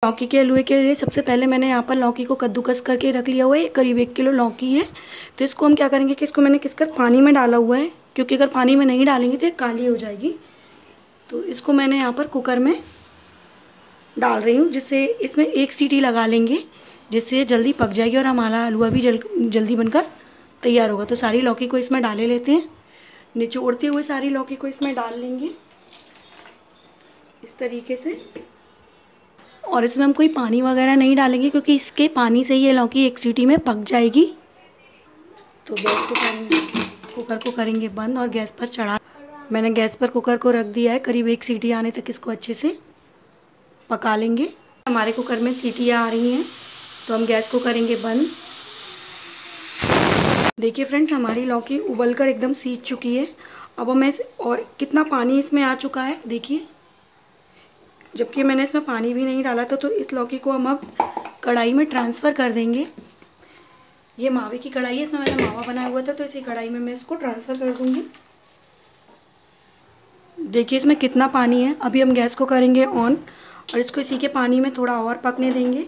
लौकी के हलवे के लिए सबसे पहले मैंने यहाँ पर लौकी को कद्दूकस करके रख लिया हुआ है। करीब 1 किलो लौकी है। तो इसको हम क्या करेंगे कि इसको मैंने किसकर पानी में डाला हुआ है, क्योंकि अगर पानी में नहीं डालेंगे तो ये काली हो जाएगी। तो इसको मैंने यहाँ पर कुकर में डाल रही हूँ, जिससे इसमें 1 सीटी लगा लेंगे, जिससे जल्दी पक जाएगी और हमारा हलवा भी जल्दी बनकर तैयार होगा। तो सारी लौकी को इसमें डाले लेते हैं। निचोड़ते हुए सारी लौकी को इसमें डाल लेंगे इस तरीके से। और इसमें हम कोई पानी वगैरह नहीं डालेंगे, क्योंकि इसके पानी से ही ये लौकी 1 सीटी में पक जाएगी। तो गैस को करेंगे, कुकर को करेंगे बंद और गैस पर चढ़ा। मैंने गैस पर कुकर को रख दिया है। करीब 1 सीटी आने तक इसको अच्छे से पका लेंगे। हमारे कुकर में सीटियाँ आ रही हैं, तो हम गैस को करेंगे बंद। देखिए फ्रेंड्स, हमारी लौकी उबलकर एकदम सीज चुकी है। अब हमें और कितना पानी इसमें आ चुका है देखिए, जबकि मैंने इसमें पानी भी नहीं डाला था। तो इस लौकी को हम अब कढ़ाई में ट्रांसफ़र कर देंगे। ये मावे की कढ़ाई है, इसमें मैंने मावा बनाया हुआ था, तो इसी कढ़ाई में मैं इसको ट्रांसफ़र कर दूँगी। देखिए इसमें कितना पानी है। अभी हम गैस को करेंगे ऑन और इसको इसी के पानी में थोड़ा और पकने देंगे।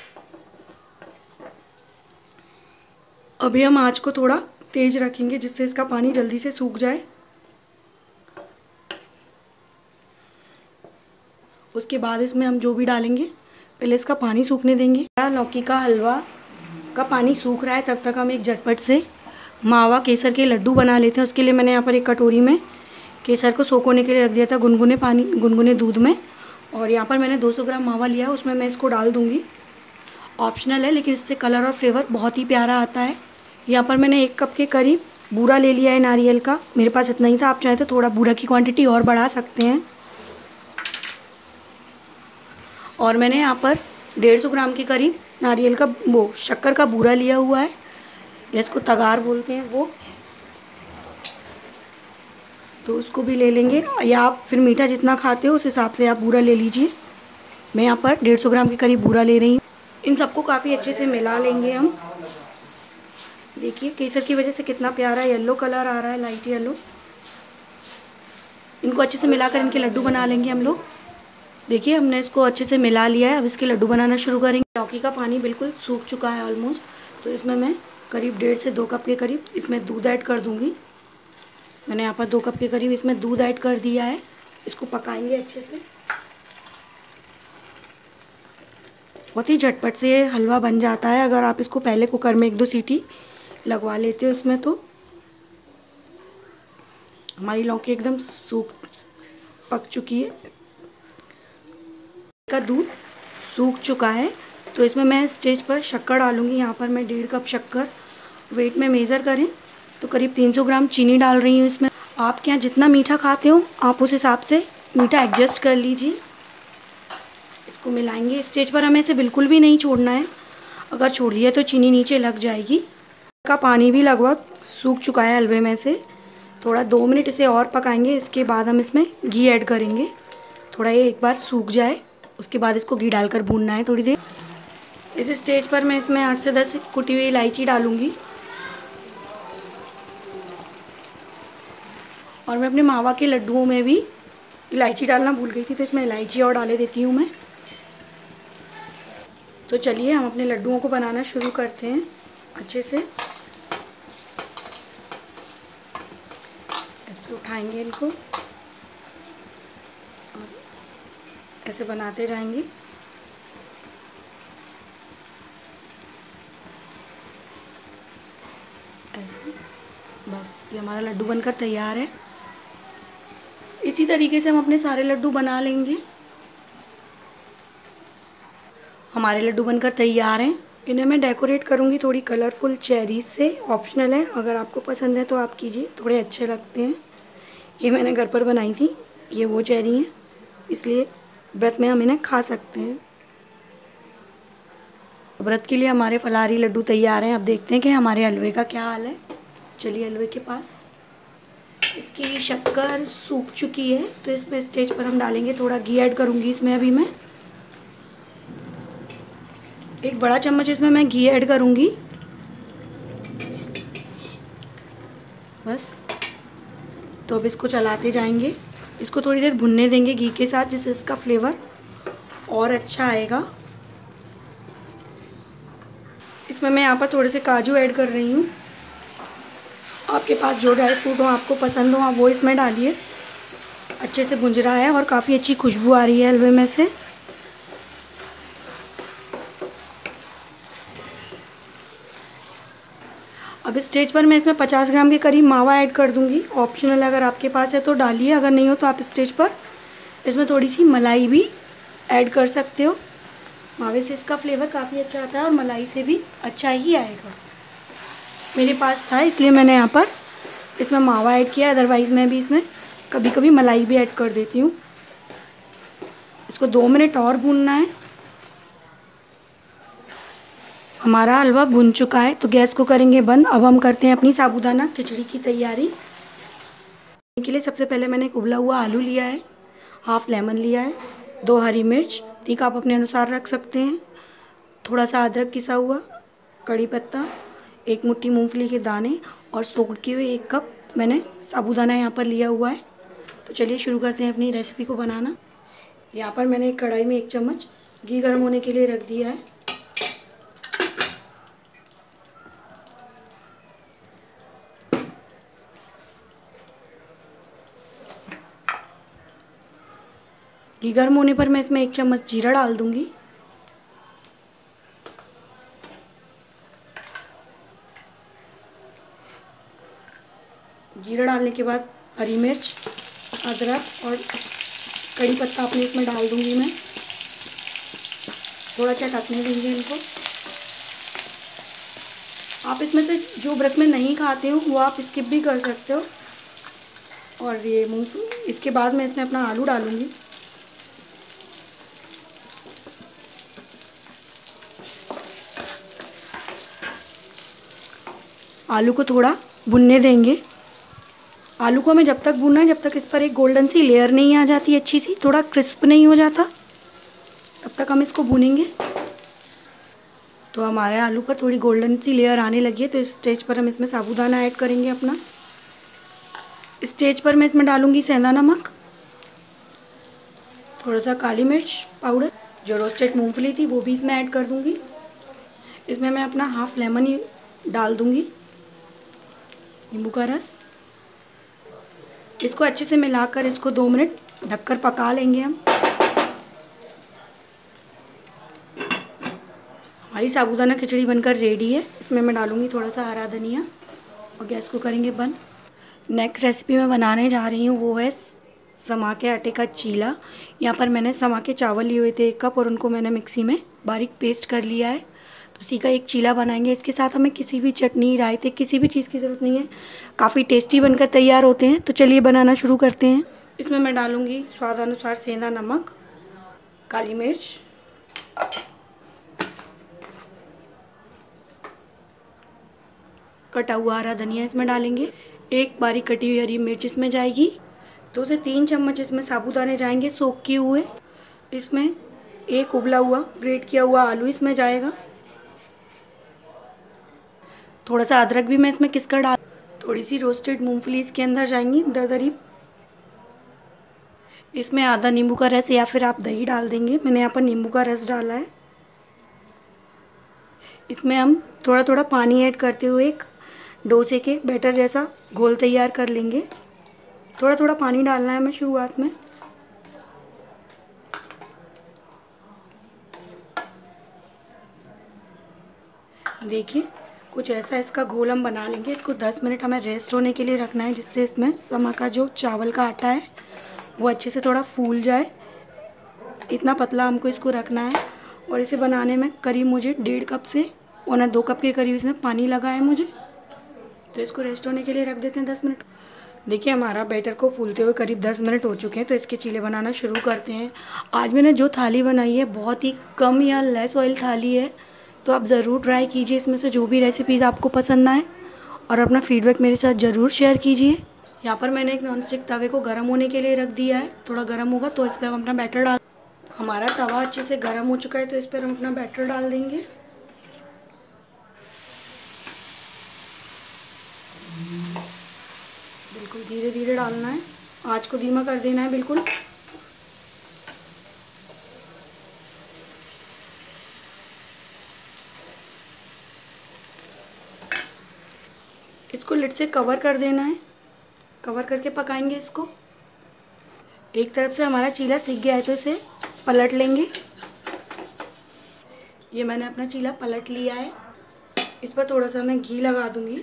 अभी हम आँच को थोड़ा तेज़ रखेंगे, जिससे इसका पानी जल्दी से सूख जाए। उसके बाद इसमें हम जो भी डालेंगे, पहले इसका पानी सूखने देंगे। लौकी का हलवा का पानी सूख रहा है, तब तक हम एक झटपट से मावा केसर के लड्डू बना लेते हैं। उसके लिए मैंने यहाँ पर एक कटोरी में केसर को सोख होने के लिए रख दिया था गुनगुने दूध में। और यहाँ पर मैंने 200 ग्राम मावा लिया है, उसमें मैं इसको डाल दूँगी। ऑप्शनल है, लेकिन इससे कलर और फ्लेवर बहुत ही प्यारा आता है। यहाँ पर मैंने 1 कप के करीब बूरा ले लिया है नारियल का। मेरे पास इतना ही था, आप चाहें तो थोड़ा बूरा की क्वांटिटी और बढ़ा सकते हैं। और मैंने यहाँ पर 150 ग्राम के करीब नारियल का शक्कर का बूरा लिया हुआ है, या इसको तगार बोलते हैं वो। तो उसको भी ले लेंगे, या आप फिर मीठा जितना खाते हो उस हिसाब से आप बूरा ले लीजिए। मैं यहाँ पर 150 ग्राम के करीब बूरा ले रही हूँ। इन सबको काफ़ी अच्छे से मिला लेंगे हम। देखिए केसर की वजह से कितना प्यारा येलो कलर आ रहा है, लाइट येलो। इनको अच्छे से मिलाकर इनके लड्डू बना लेंगे हम लोग। देखिए हमने इसको अच्छे से मिला लिया है। अब इसके लड्डू बनाना शुरू करेंगे। लौकी का पानी बिल्कुल सूख चुका है ऑलमोस्ट। तो इसमें मैं करीब 1.5 से 2 कप के करीब इसमें दूध ऐड कर दूंगी। मैंने यहाँ पर 2 कप के करीब इसमें दूध ऐड कर दिया है। इसको पकाएंगे अच्छे से। बहुत ही झटपट से ये हलवा बन जाता है, अगर आप इसको पहले कुकर में 1-2 सीटी लगवा लेते हो इसमें। तो हमारी लौकी एकदम पक चुकी है। का दूध सूख चुका है, तो इसमें मैं स्टेज पर शक्कर डालूंगी। यहाँ पर मैं 1.5 कप शक्कर, वेट में मेज़र करें तो करीब 300 ग्राम चीनी डाल रही हूँ इसमें। आपके यहाँ जितना मीठा खाते हो आप उस हिसाब से मीठा एडजस्ट कर लीजिए। इसको मिलाएंगे। स्टेज पर हमें इसे बिल्कुल भी नहीं छोड़ना है, अगर छोड़ दिया तो चीनी नीचे लग जाएगी। का पानी भी लगभग सूख चुका है हलवे में से। थोड़ा 2 मिनट इसे और पकाएंगे। इसके बाद हम इसमें घी ऐड करेंगे। थोड़ा ये एक बार सूख जाए, उसके बाद इसको घी डालकर भूनना है थोड़ी देर। इस स्टेज पर मैं इसमें 8 से 10 कुटी हुई इलायची डालूंगी। और मैं अपने मावा के लड्डुओं में भी इलायची डालना भूल गई थी, तो इसमें इलायची और डाले देती हूँ मैं। तो चलिए हम अपने लड्डुओं को बनाना शुरू करते हैं अच्छे से। ऐसे उठाएंगे इनको, ऐसे बनाते जाएंगे। ऐसे बस ये हमारा लड्डू बनकर तैयार है। इसी तरीके से हम अपने सारे लड्डू बना लेंगे। हमारे लड्डू बनकर तैयार हैं। इन्हें मैं डेकोरेट करूँगी थोड़ी कलरफुल चेरी से। ऑप्शनल है, अगर आपको पसंद है तो आप कीजिए, थोड़े अच्छे लगते हैं। ये मैंने घर पर बनाई थी। ये वो चेरी हैं, इसलिए व्रत में हम इन्हें खा सकते हैं। व्रत के लिए हमारे फलाहारी लड्डू तैयार हैं। अब देखते हैं कि हमारे हलवे का क्या हाल है। चलिए हलवे के पास। इसकी शक्कर सूख चुकी है, तो इसमें स्टेज पर हम डालेंगे थोड़ा घी ऐड करूँगी इसमें। अभी मैं 1 बड़ा चम्मच इसमें मैं घी ऐड करूँगी बस। तो अब इसको चलाते जाएंगे। इसको थोड़ी देर भुनने देंगे घी के साथ, जिससे इसका फ्लेवर और अच्छा आएगा। इसमें मैं यहाँ पर थोड़े से काजू ऐड कर रही हूँ। आपके पास जो ड्राई फ्रूट हो, आपको पसंद हो, आप वो इसमें डालिए। अच्छे से भुंज रहा है और काफ़ी अच्छी खुशबू आ रही है हलवे में से। अब इस स्टेज पर मैं इसमें 50 ग्राम के करीब मावा ऐड कर दूंगी। ऑप्शनल, अगर आपके पास है तो डालिए, अगर नहीं हो तो आप इस स्टेज पर इसमें थोड़ी सी मलाई भी ऐड कर सकते हो। मावे से इसका फ्लेवर काफ़ी अच्छा आता है और मलाई से भी अच्छा ही आएगा। मेरे पास था इसलिए मैंने यहाँ पर इसमें मावा ऐड किया, अदरवाइज़ मैं भी इसमें कभी कभी मलाई भी ऐड कर देती हूँ। इसको 2 मिनट और भूनना है। हमारा हलवा भुन चुका है तो गैस को करेंगे बंद। अब हम करते हैं अपनी साबूदाना खिचड़ी की तैयारी। के लिए सबसे पहले मैंने एक उबला हुआ आलू लिया है, हाफ लेमन लिया है, 2 हरी मिर्च, तीखा आप अपने अनुसार रख सकते हैं, थोड़ा सा अदरक किसा हुआ, कड़ी पत्ता, 1 मुट्ठी मूंगफली के दाने और सोख किए हुए 1 कप मैंने साबूदाना यहाँ पर लिया हुआ है। तो चलिए शुरू करते हैं अपनी रेसिपी को बनाना। यहाँ पर मैंने एक कढ़ाई में 1 चम्मच घी गर्म होने के लिए रख दिया है। घी गर्म होने पर मैं इसमें 1 चम्मच जीरा डाल दूंगी। जीरा डालने के बाद हरी मिर्च, अदरक और कड़ी पत्ता अपने इसमें डाल दूंगी मैं। थोड़ा चटकने देंगे इनको। आप इसमें से जो व्रत में नहीं खाते हो वो आप स्किप भी कर सकते हो। और ये मूंगफली, इसके बाद मैं इसमें अपना आलू डालूंगी। आलू को थोड़ा भुनने देंगे। आलू को हमें जब तक भूनना है जब तक इस पर एक गोल्डन सी लेयर नहीं आ जाती अच्छी सी, थोड़ा क्रिस्प नहीं हो जाता, तब तक हम इसको भूनेंगे। तो हमारे आलू पर थोड़ी गोल्डन सी लेयर आने लगी है तो इस स्टेज पर हम इसमें साबूदाना ऐड करेंगे अपना। इस स्टेज पर मैं इसमें डालूंगी सेंधा नमक, थोड़ा सा काली मिर्च पाउडर, जो रोस्टेड मूंगफली थी वो भी इसमें ऐड कर दूंगी। इसमें मैं अपना हाफ लेमन ही डाल दूंगी, नींबू का रस। इसको अच्छे से मिलाकर इसको 2 मिनट ढककर पका लेंगे हम। हमारी साबूदाना खिचड़ी बनकर रेडी है। इसमें मैं डालूंगी थोड़ा सा हरा धनिया और गैस को करेंगे बंद। नेक्स्ट रेसिपी मैं बनाने जा रही हूँ वो है समा के आटे का चीला। यहाँ पर मैंने समा के चावल लिए हुए थे 1 कप और उनको मैंने मिक्सी में बारीक पेस्ट कर लिया है। तो उसी का एक चीला बनाएंगे। इसके साथ हमें किसी भी चटनी, रायते, किसी भी चीज़ की ज़रूरत नहीं है। काफ़ी टेस्टी बनकर तैयार होते हैं। तो चलिए बनाना शुरू करते हैं। इसमें मैं डालूँगी स्वाद अनुसार सेंधा नमक, काली मिर्च, कटा हुआ हरा धनिया इसमें डालेंगे, 1 बारीक कटी हुई हरी मिर्च इसमें जाएगी, 2 से 3 चम्मच इसमें साबूदाने जाएंगे सोख किए हुए। इसमें 1 उबला हुआ ग्रेट किया हुआ आलू इसमें जाएगा। थोड़ा सा अदरक भी मैं इसमें किसकर डाल, थोड़ी सी रोस्टेड मूंगफली इसके अंदर जाएंगी दरदरी। इसमें आधा नींबू का रस या फिर आप दही डाल देंगे, मैंने यहाँ पर नींबू का रस डाला है। इसमें हम थोड़ा थोड़ा पानी ऐड करते हुए एक डोसे के बैटर जैसा घोल तैयार कर लेंगे। थोड़ा थोड़ा पानी डालना है हमें शुरुआत में। देखिए कुछ ऐसा इसका घोल हम बना लेंगे। इसको 10 मिनट हमें रेस्ट होने के लिए रखना है, जिससे इसमें समा का जो चावल का आटा है वो अच्छे से थोड़ा फूल जाए। इतना पतला हमको इसको रखना है। और इसे बनाने में करीब मुझे 1.5 कप से 1.25 कप के करीब इसमें पानी लगा है मुझे। तो इसको रेस्ट होने के लिए रख देते हैं 10 मिनट। देखिए हमारा बैटर को फूलते हुए करीब 10 मिनट हो चुके हैं। तो इसके चीले बनाना शुरू करते हैं। आज मैंने जो थाली बनाई है बहुत ही कम या लेस ऑयल थाली है, तो आप ज़रूर ट्राई कीजिए इसमें से जो भी रेसिपीज़ आपको पसंद आए और अपना फीडबैक मेरे साथ ज़रूर शेयर कीजिए। यहाँ पर मैंने एक नॉनस्टिक तवे को गर्म होने के लिए रख दिया है। थोड़ा गर्म होगा तो इस पर हम अपना बैटर डाल। हमारा तवा अच्छे से गर्म हो चुका है तो इस पर हम अपना बैटर डाल देंगे। बिल्कुल धीरे धीरे डालना है, आँच को धीमा कर देना है बिल्कुल। इसको लिड से कवर कर देना है, कवर करके पकाएंगे इसको। एक तरफ से हमारा चीला सिक गया है तो इसे पलट लेंगे। ये मैंने अपना चीला पलट लिया है। इस पर थोड़ा सा मैं घी लगा दूंगी।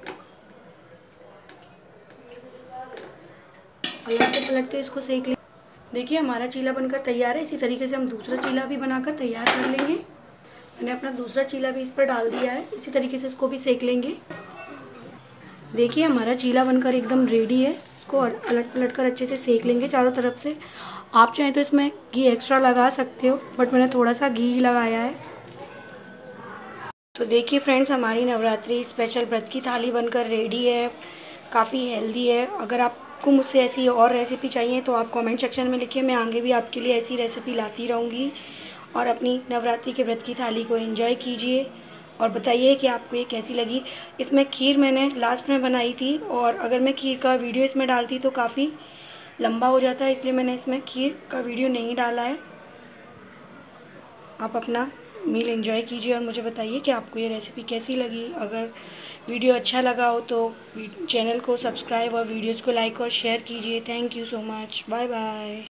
पलटते पलटते इसको सेक लेंगे। देखिए हमारा चीला बनकर तैयार है। इसी तरीके से हम दूसरा चीला भी बनाकर तैयार कर लेंगे। मैंने अपना दूसरा चीला भी इस पर डाल दिया है। इसी तरीके से इसको भी सेक लेंगे। देखिए हमारा चीला बनकर एकदम रेडी है। इसको पलट पलट कर अच्छे से सेक लेंगे चारों तरफ से। आप चाहें तो इसमें घी एक्स्ट्रा लगा सकते हो, बट मैंने थोड़ा सा घी लगाया है। तो देखिए फ्रेंड्स, हमारी नवरात्रि स्पेशल व्रत की थाली बनकर रेडी है। काफ़ी हेल्दी है। अगर आपको मुझसे ऐसी और रेसिपी चाहिए तो आप कमेंट सेक्शन में लिखिए। मैं आगे भी आपके लिए ऐसी रेसिपी लाती रहूँगी। और अपनी नवरात्रि के व्रत की थाली को एंजॉय कीजिए और बताइए कि आपको ये कैसी लगी। इसमें खीर मैंने लास्ट में बनाई थी, और अगर मैं खीर का वीडियो इसमें डालती तो काफ़ी लंबा हो जाता है, इसलिए मैंने इसमें खीर का वीडियो नहीं डाला है। आप अपना मील एंजॉय कीजिए और मुझे बताइए कि आपको ये रेसिपी कैसी लगी। अगर वीडियो अच्छा लगा हो तो चैनल को सब्सक्राइब और वीडियोज़ को लाइक और शेयर कीजिए। Thank you so much. Bye bye.